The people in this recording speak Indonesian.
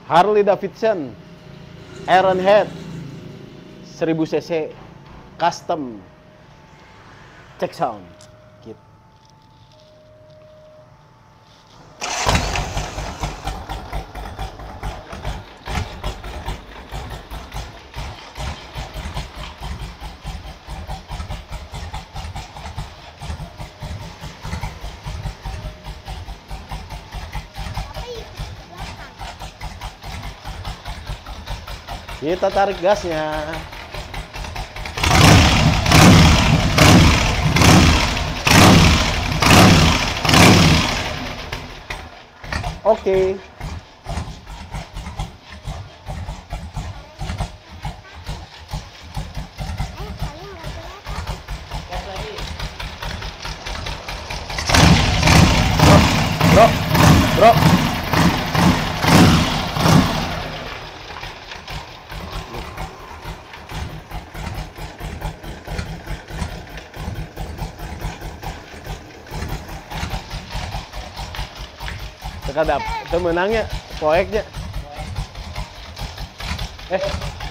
Harley Davidson Ironhead 1000 cc custom check sound gitu. Kita tarik gasnya. Oke. Bro. Sekadap, itu menangnya, proyeknya.